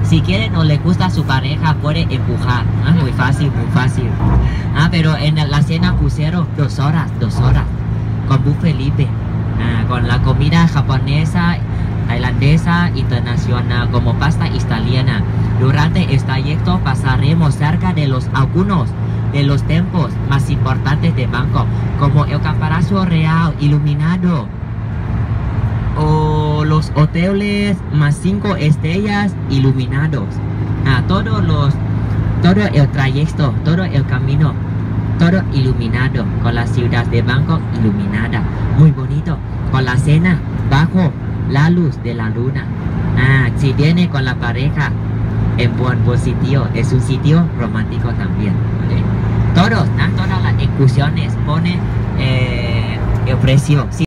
Si quieren o les gusta su pareja, puede empujar. Muy fácil, muy fácil. Pero en la cena crucero, 2 horas, 2 horas. Con buffet libre. Con la comida japonesa, tailandesa, internacional, como pasta italiana. Durante este trayecto pasaremos cerca de algunos de los templos más importantes de Bangkok, como el Palacio Real iluminado, o los hoteles más 5 estrellas iluminados. Todo el trayecto, todo el camino, todo iluminado, con la ciudad de Bangkok iluminada, muy bonito, con la cena bajo la luz de la luna. Si viene con la pareja, en buen sitio, es un sitio romántico también, ¿vale? Todas las excursiones pone el precio.